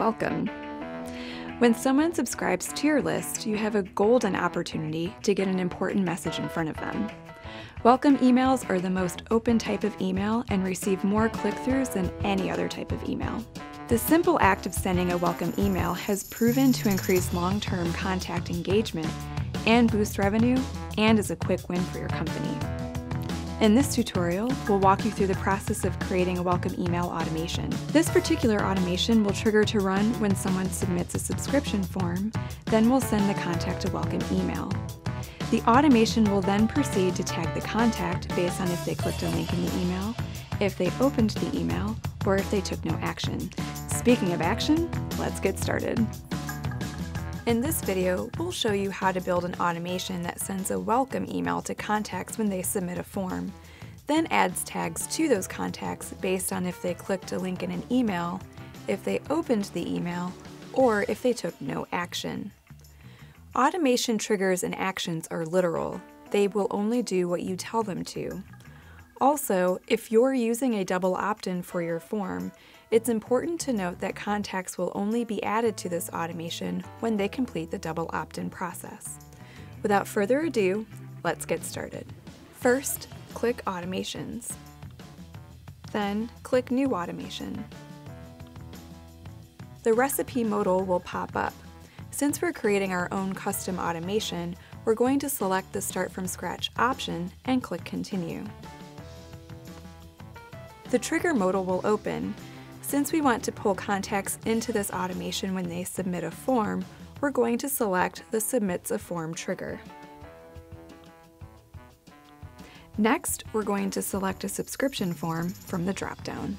welcome. When someone subscribes to your list, you have a golden opportunity to get an important message in front of them. Welcome emails are the most open type of email and receive more click-throughs than any other type of email. The simple act of sending a welcome email has proven to increase long-term contact engagement and boost revenue, and is a quick win for your company. In this tutorial, we'll walk you through the process of creating a welcome email automation. This particular automation will trigger to run when someone submits a subscription form, then we'll send the contact a welcome email. The automation will then proceed to tag the contact based on if they clicked a link in the email, if they opened the email, or if they took no action. Speaking of action, let's get started. In this video, we'll show you how to build an automation that sends a welcome email to contacts when they submit a form, then adds tags to those contacts based on if they clicked a link in an email, if they opened the email, or if they took no action. Automation triggers and actions are literal. They will only do what you tell them to. Also, if you're using a double opt-in for your form, it's important to note that contacts will only be added to this automation when they complete the double opt-in process. Without further ado, let's get started. First, click Automations. Then, click New Automation. The recipe modal will pop up. Since we're creating our own custom automation, we're going to select the Start from Scratch option and click Continue. The trigger modal will open. Since we want to pull contacts into this automation when they submit a form, we're going to select the Submits a Form trigger. Next, we're going to select a subscription form from the drop-down.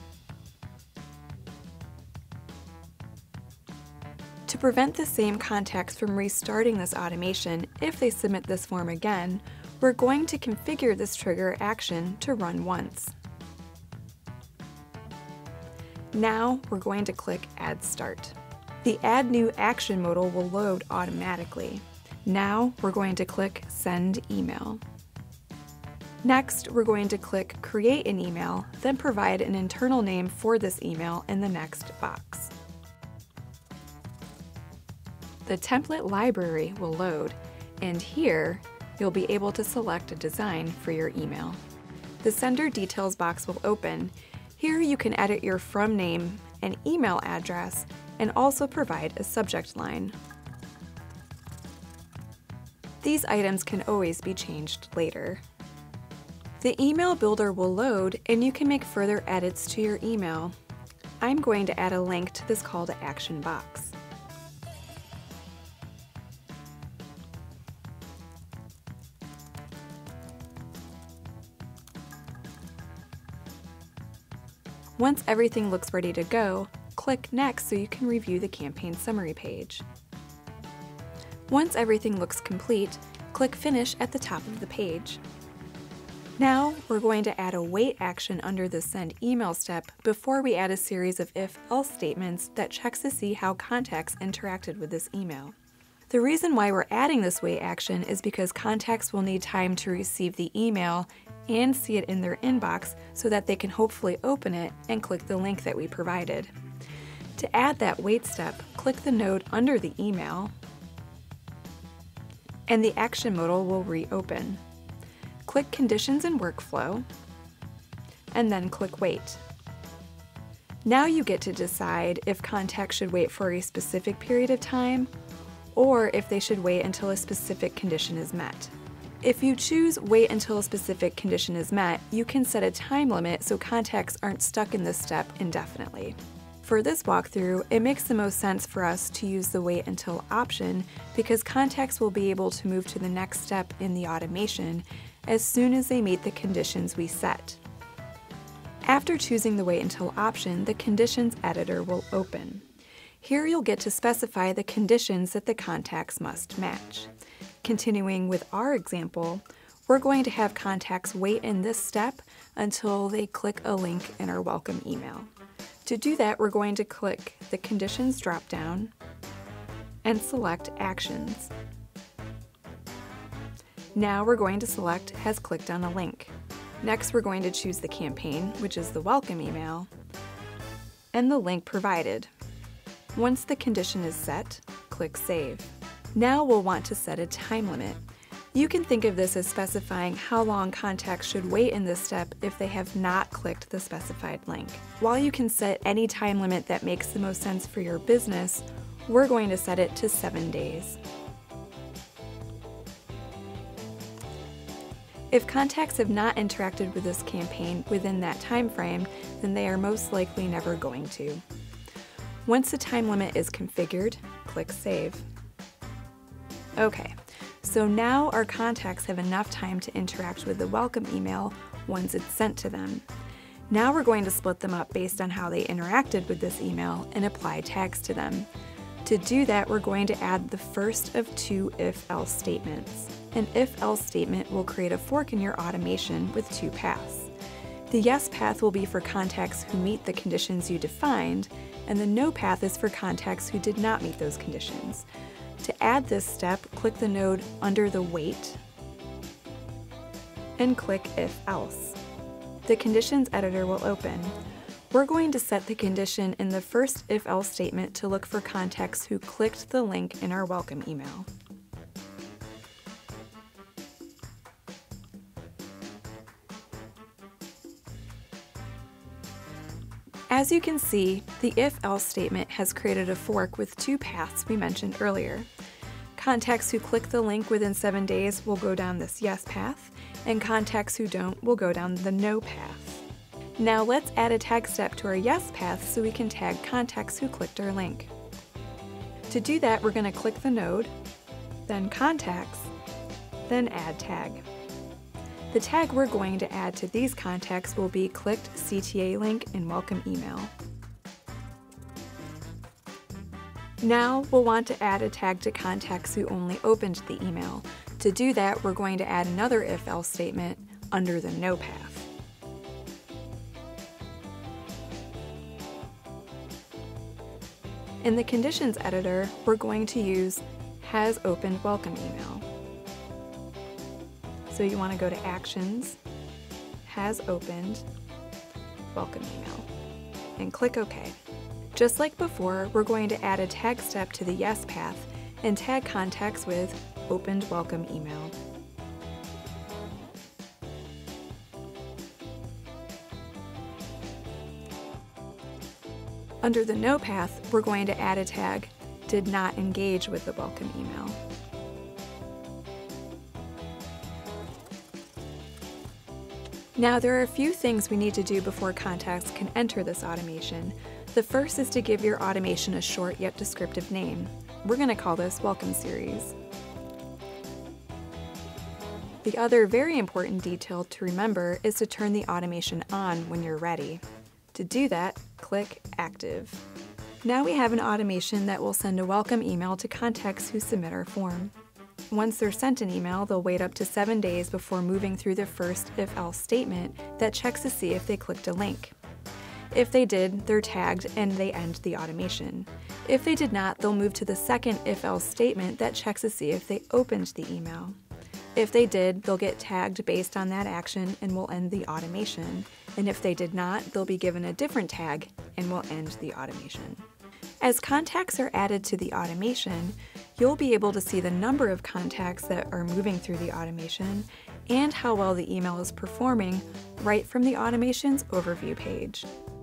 To prevent the same contacts from restarting this automation if they submit this form again, we're going to configure this trigger action to run once. Now we're going to click Add Start. The Add New Action modal will load automatically. Now we're going to click Send Email. Next, we're going to click Create an Email, then provide an internal name for this email in the next box. The template library will load, and here you'll be able to select a design for your email. The Sender Details box will open. Here you can edit your from name and email address and also provide a subject line. These items can always be changed later. The email builder will load and you can make further edits to your email. I'm going to add a link to this call to action box. Once everything looks ready to go, click Next so you can review the campaign summary page. Once everything looks complete, click Finish at the top of the page. Now, we're going to add a wait action under the Send Email step before we add a series of if-else statements that checks to see how contacts interacted with this email. The reason why we're adding this wait action is because contacts will need time to receive the email and see it in their inbox so that they can hopefully open it and click the link that we provided. To add that wait step, click the node under the email, and the action modal will reopen. Click Conditions and Workflow, and then click Wait. Now you get to decide if contacts should wait for a specific period of time, or if they should wait until a specific condition is met. If you choose Wait until a specific condition is met, you can set a time limit so contacts aren't stuck in this step indefinitely. For this walkthrough, it makes the most sense for us to use the Wait Until option because contacts will be able to move to the next step in the automation as soon as they meet the conditions we set. After choosing the Wait Until option, the Conditions editor will open. Here you'll get to specify the conditions that the contacts must match. Continuing with our example, we're going to have contacts wait in this step until they click a link in our welcome email. To do that, we're going to click the Conditions drop-down and select Actions. Now we're going to select Has clicked on a link. Next, we're going to choose the campaign, which is the welcome email, and the link provided. Once the condition is set, click Save. Now we'll want to set a time limit. You can think of this as specifying how long contacts should wait in this step if they have not clicked the specified link. While you can set any time limit that makes the most sense for your business, we're going to set it to 7 days. If contacts have not interacted with this campaign within that time frame, then they are most likely never going to. Once the time limit is configured, click Save. Okay, so now our contacts have enough time to interact with the welcome email once it's sent to them. Now we're going to split them up based on how they interacted with this email and apply tags to them. To do that, we're going to add the first of 2 if-else statements. An if-else statement will create a fork in your automation with 2 paths. The yes path will be for contacts who meet the conditions you defined, and the no path is for contacts who did not meet those conditions. To add this step, click the node under the Wait and click If Else. The conditions editor will open. We're going to set the condition in the first if-else statement to look for contacts who clicked the link in our welcome email. As you can see, the if-else statement has created a fork with 2 paths we mentioned earlier. Contacts who click the link within 7 days will go down this yes path, and contacts who don't will go down the no path. Now let's add a tag step to our yes path so we can tag contacts who clicked our link. To do that, we're going to click the node, then Contacts, then Add Tag. The tag we're going to add to these contacts will be clicked CTA link in welcome email. Now we'll want to add a tag to contacts who only opened the email. To do that, we're going to add another if-else statement under the no path. In the conditions editor, we're going to use has opened welcome email. So you want to go to Actions, Has Opened, Welcome Email, and click OK. Just like before, we're going to add a tag step to the yes path and tag contacts with Opened Welcome Email. Under the no path, we're going to add a tag Did Not Engage with the Welcome Email. Now there are a few things we need to do before contacts can enter this automation. The first is to give your automation a short yet descriptive name. We're going to call this Welcome Series. The other very important detail to remember is to turn the automation on when you're ready. To do that, click Active. Now we have an automation that will send a welcome email to contacts who submit our form. Once they're sent an email, they'll wait up to 7 days before moving through the first if-else statement that checks to see if they clicked a link. If they did, they're tagged and they end the automation. If they did not, they'll move to the second if-else statement that checks to see if they opened the email. If they did, they'll get tagged based on that action and will end the automation. And if they did not, they'll be given a different tag and will end the automation. As contacts are added to the automation, you'll be able to see the number of contacts that are moving through the automation and how well the email is performing right from the automation's overview page.